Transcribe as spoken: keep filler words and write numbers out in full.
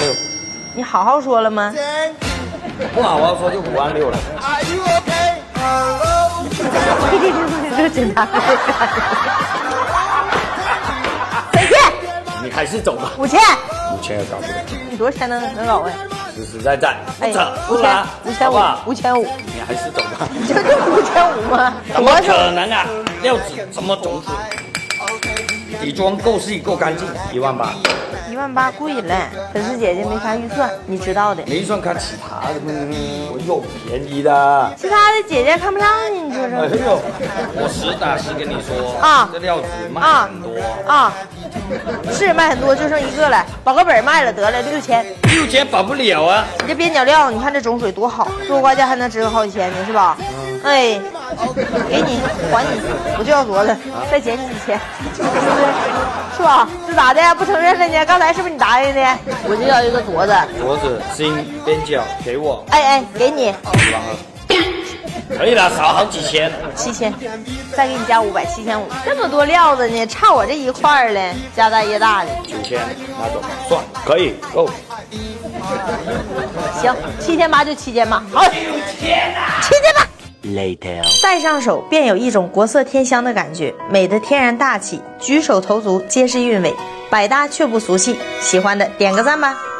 六。 你好好说了吗？ 不好好说就五万六了。 这个警察。再见。 你还是走吧。 五千。 五千也搞不了。 你多少钱能能搞哎？ 实实在在。 哎， 不拿， 五千五，五千五。 你还是走吧。 这就五千五吗？ 怎么可能啊？料子什么种子？底妆够细够干净，一万八。 一万八贵了，粉丝姐姐没啥预算，你知道的。 没预算看其他的，我有便宜的。 其他的姐姐看不上你，你说说。 哎呦，我实打实跟你说啊， 这料子卖很多啊，是卖很多，就剩一个了，保个本卖了得了，六千。 六千保不了啊！ 你这边角料，你看这种水多好，做瓜价还能值个好几千呢，是吧？嗯、哎，给你，还你，我就要镯子，再减你几千，是不是？是吧？这咋的？不承认了呢？刚才是不是你答应的？我就要一个镯子。 镯子、心、边角给我。 哎哎，给你。 一万二。可以了，少好几千。 七千，再给你加五百，七千五。这么多料子呢，差我这一块儿了，家大业大的。 九千，拿走，算，可以，够。 行，七千八就七千八，好，七千八。 Later， 戴上手便有一种国色天香的感觉，美的天然大气，举手投足皆是韵味，百搭却不俗气。喜欢的点个赞吧。